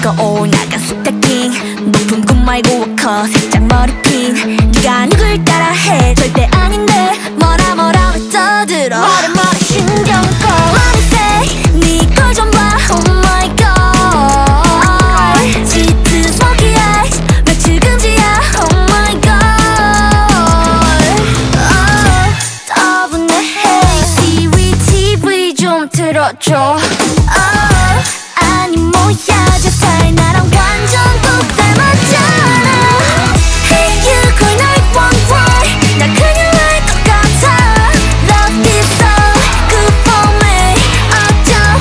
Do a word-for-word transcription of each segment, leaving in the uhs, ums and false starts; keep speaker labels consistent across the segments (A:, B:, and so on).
A: 거울 나간 스타킹 높은 꿈 말고 워커 살짝 머리핀 네가 누굴 따라해 절대 아닌데 뭐라 뭐라 왜 떠들어 머리 머리 신경 꺼 Let me say 네 걸 좀 봐 Oh my god 짙은 smoky eyes 며칠 금지야 Oh my god oh, 따분해 Hey 티비 티비 좀 틀어줘 oh, 아니 뭐야 저 스타일 나랑 완전 뚝 닮았잖아 Hey you 거의 날 원해 나 그냥 알 것 같아 Love this so good for me 어쩜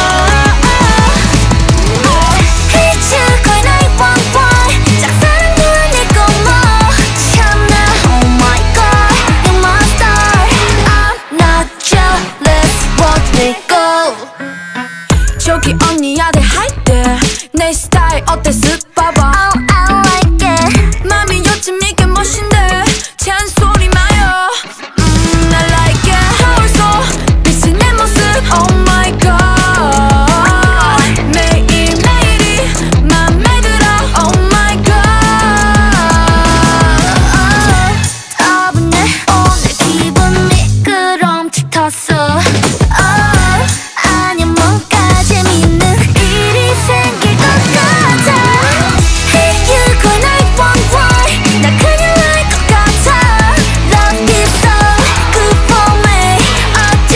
A: Hey you 거의 날 원해 짝사랑도 아니고 뭐 참나 Oh my god you're my star I'm not jealous what we go 저기 언니야 대할때 내 스타일 어때 쓱 봐봐 Oh I like it 맘이 요즘 이게 멋인데 잔소리 마요 음 I like it 거울속 비친 내 모습 Oh my god 매일매일이 맘에 들어 Oh my god 따분해 오늘 기분 미끄럼틀 탔어 아니 뭔가 재밌는 일이 생길 것 같아 Hey you 거의 날 원해 나 그냥 알 것 같아 Love this so good for me 어쩜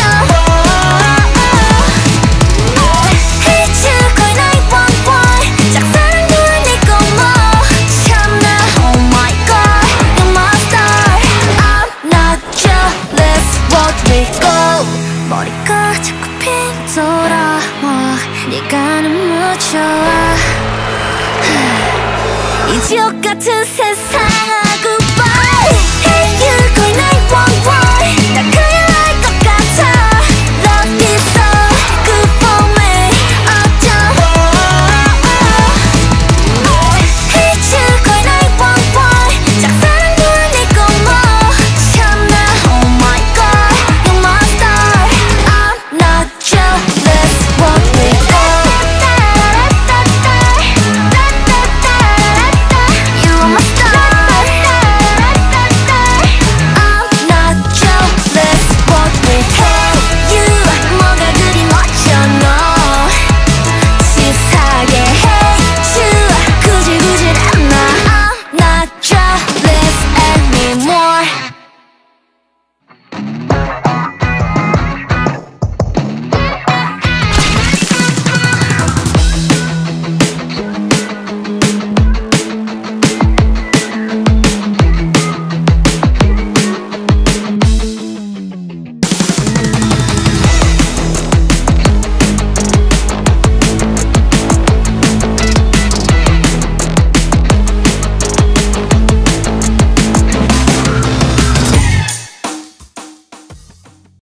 A: Hey you 거의 날 원해 짝사랑도 아니고 뭐 참나 Oh my god you're my star I'm not jealous what we go 머리가 자꾸 핀 돌아와 네가 너무 좋아 이 지옥 같은 세상